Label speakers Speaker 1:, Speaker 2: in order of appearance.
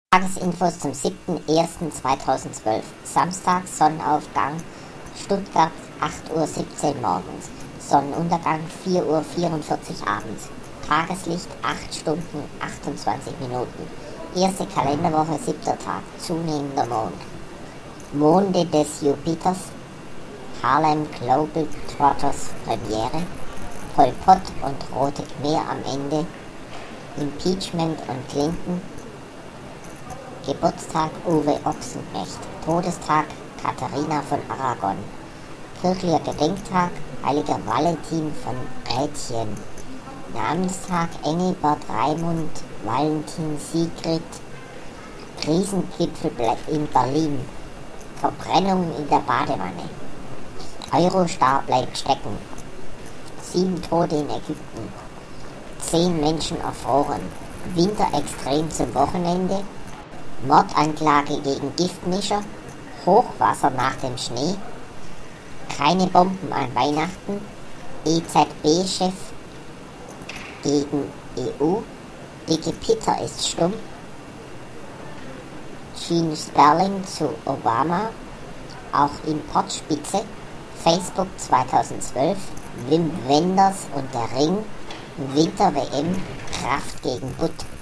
Speaker 1: Tagesinfos zum 7.01.2012. Samstag, Sonnenaufgang, Stuttgart, 8:17 Uhr morgens. Sonnenuntergang, 4:44 Uhr abends. Tageslicht, 8 Stunden, 28 Minuten. Erste Kalenderwoche, 7. Tag, zunehmender Mond. Monde des Jupiters, Harlem Globetrotters Premiere, Pol Pot und Rote Khmer am Ende, Impeachment und Clinton, Geburtstag Uwe Ochsenknecht, Todestag Katharina von Aragon, kirchlicher Gedenktag Heiliger Valentin von Rätien, Namenstag Engelbert Raimund Valentin Sigrid, Krisengipfel in Berlin, Verbrennung in der Badewanne, Eurostar bleibt stecken, 7 Tote in Ägypten, 10 Menschen erfroren, Winterextrem zum Wochenende, Mordanklage gegen Giftmischer, Hochwasser nach dem Schnee, keine Bomben an Weihnachten, EZB-Chef gegen EU, Dicke Peter ist stumm, Gene Sperling zu Obama, auch Importspitze, Facebook 2012, Wim Wenders und der Ring, Winter-WM, Kraft gegen Butt.